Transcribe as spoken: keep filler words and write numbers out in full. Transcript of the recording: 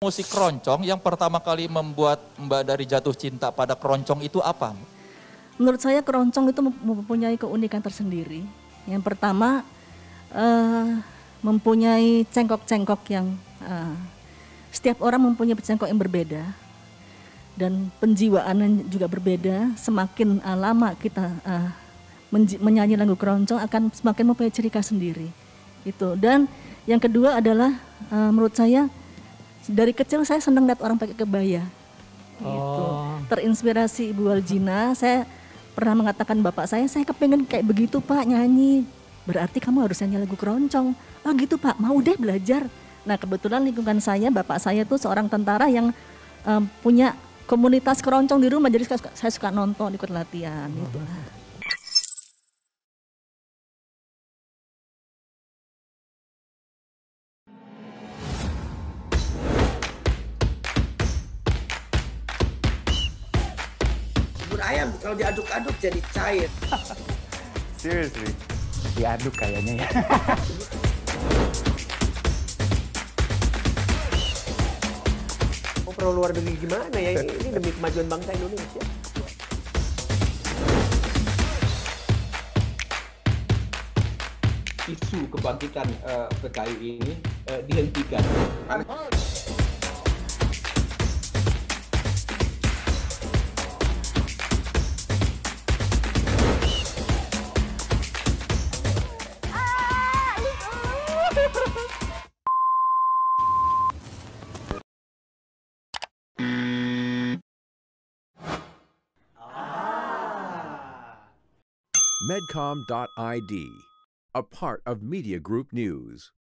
Musik keroncong yang pertama kali membuat Mbak Dari jatuh cinta pada keroncong itu apa? Menurut saya keroncong itu mempunyai keunikan tersendiri. Yang pertama uh, mempunyai cengkok-cengkok yang uh, setiap orang mempunyai cengkok yang berbeda dan penjiwaan juga berbeda. Semakin uh, lama kita uh, menyanyi lagu keroncong akan semakin mempunyai ciri khas sendiri. Itu. Dan yang kedua adalah uh, menurut saya dari kecil saya senang lihat orang pakai kebaya. Oh. Gitu. Terinspirasi Ibu Waljina, saya pernah mengatakan bapak saya, saya kepengen kayak begitu Pak nyanyi. Berarti kamu harus nyanyi lagu keroncong. Oh gitu Pak, mau deh belajar. Nah kebetulan lingkungan saya, bapak saya tuh seorang tentara yang um, punya komunitas keroncong di rumah, jadi saya suka nonton, ikut latihan. Oh. Gitu. Ayam kalau diaduk-aduk jadi cair. Seriously, diaduk kayaknya ya. Oh, perlu luar negeri gimana ya? Ini demi kemajuan bangsa Indonesia. Isu kebangkitan uh, P K I ini uh, dihentikan. Medcom dot I D, a part of Media Group News.